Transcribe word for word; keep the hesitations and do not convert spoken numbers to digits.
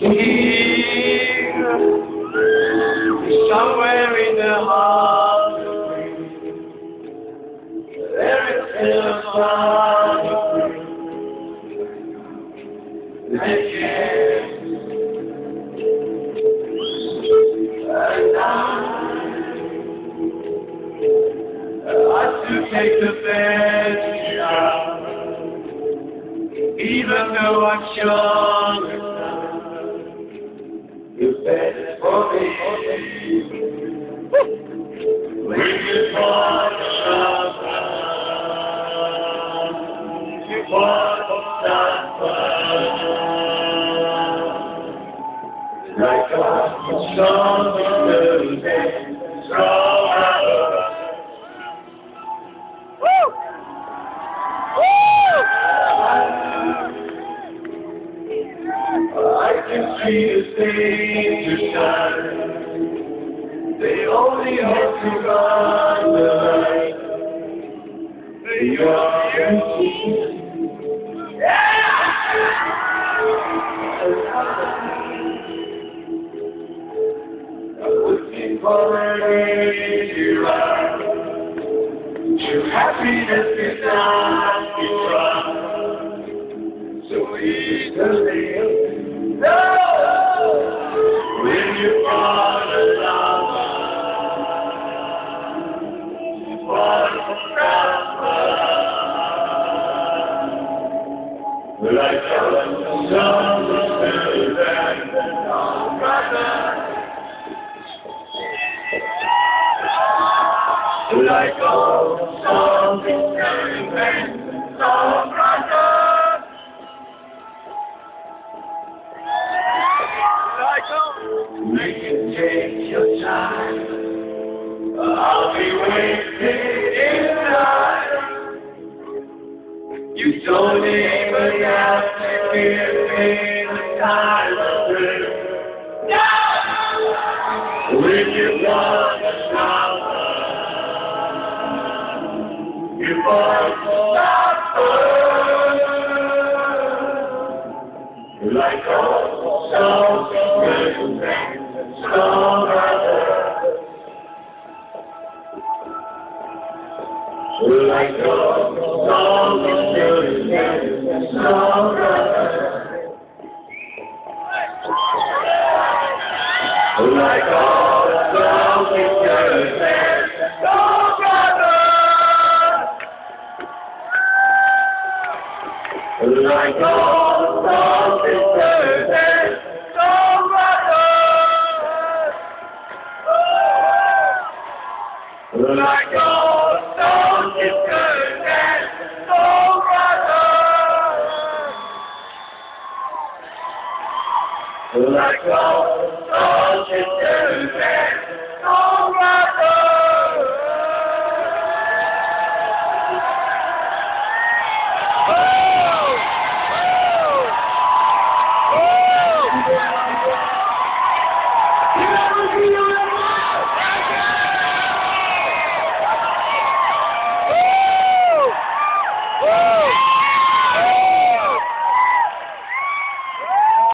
Here, somewhere in the heart of me, there is still a part of me that cares. And I, I to take the best shot, even though I'm sure the best for me. When you want to suffer, you want to suffer. Like a song in the day, strong. I can see the things shine. They only hope to run the light. They are empty. Yeah! I'm looking for an easy ride to happiness without betrayal. So easily. No! When you fall in love, you fall to suffer. Like a song of and song brother. Like a song of and song brother. You can take your time. I'll be waiting in line. You don't even have to give me the time of day. No! When you want to suffer, you want to suffer. Like all songs of strong brother, like all songs of strong brother, like all songs of strong brother, like all songs of like all songs is good and soul brothers. Like all songs is good and soul brothers.